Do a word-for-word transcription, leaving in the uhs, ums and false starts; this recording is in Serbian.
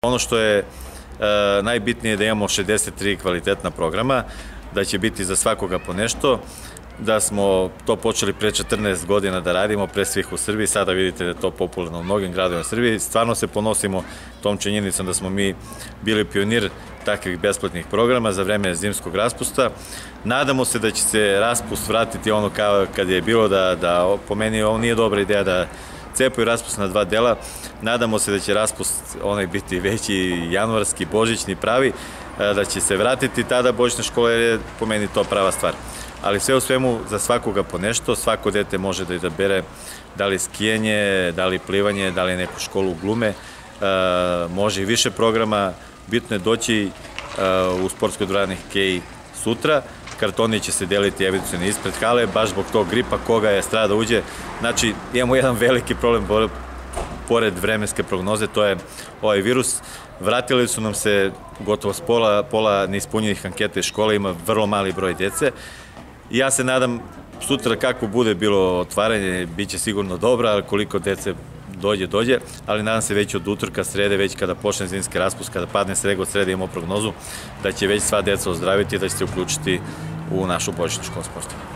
Ono što je najbitnije je da imamo šezdeset tri kvalitetna programa, da će biti za svakoga po nešto, da smo to počeli pre četrnaest godina da radimo, pre svih u Srbiji, sada vidite da je to popularno u mnogim gradovima u Srbiji. Stvarno se ponosimo tom činjenicom da smo mi bili pionir takvih besplatnih programa za vreme zimskog raspusta. Nadamo se da će se raspust vratiti ono kao kad je bilo, da po meni ovo nije dobra ideja da cepaju raspust na dva dela. Nadamo se da će raspust onaj biti veći, januarski, božićni, pravi, da će se vratiti tada božićne škole, jer je po meni to prava stvar. Ali sve u svemu za svakoga po nešto, svako dete može da izabere da li skijanje, da li plivanje, da li neku školu glume, može i više programa, bitno je doći u sportskoj dvorani Hokej sutra, kartoni će se deliti evidenciono ispred hale, baš zbog tog gripa koga je strada da uđe. Znači, imamo jedan veliki problem pored vremenske prognoze, to je ovaj virus. Vratili su nam se gotovo s pola, pola neispunjenih anketa iz škole, ima vrlo mali broj djece. I ja se nadam sutra kako bude bilo otvaranje, bit će sigurno dobro, ali koliko dece dođe, dođe, ali nadam se već od utorka, srede, već kada počne zimski raspust, kada padne sneg od srede, imamo prognozu da će već sva deca ozdraviti i da će se uključiti u našu božićnu školu sporta.